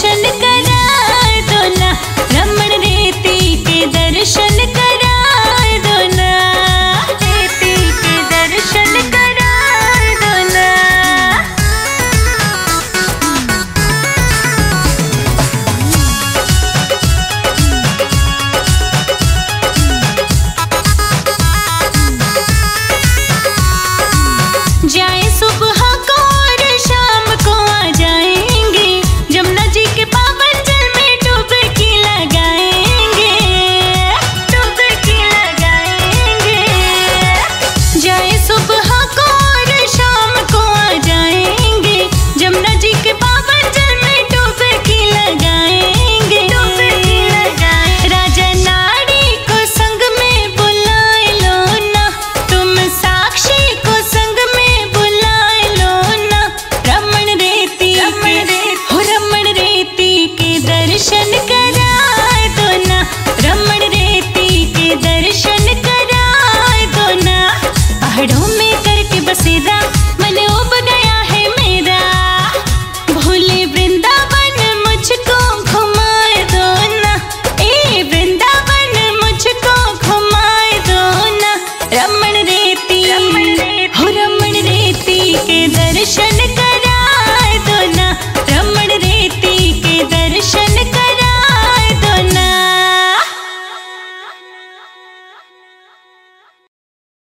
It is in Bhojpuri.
दर्शन करा दो ना, रमण रेती के दर्शन करा दो ना, रेती के दर्शन करा दो ना। जाए सुबह को और शाम को आ जाएंगे, जमुना जी के पावन जल में डुबकी लगाएंगे, डुबकी लगाएंगे। जाए सुबह को और शाम को आ जाएंगे, जमुना जी के पावन जल में डुबकी लगाएंगे, डुबकी लगाएंगे। राजा नारी को संग में बुलाए लो ना, तुम साक्षी को संग में बुलाए लो ना। रमण रेती के दर्शन करा दो ना, रमण रेती के दर्शन करा दो ना। पहाड़ों में करके बसेरा मन उब गया है मेरा, भोले वृंदावन मुझको घुमाए दो ना, ए वृंदावन मुझको घुमाए दो ना। रमण रेती के दर्शन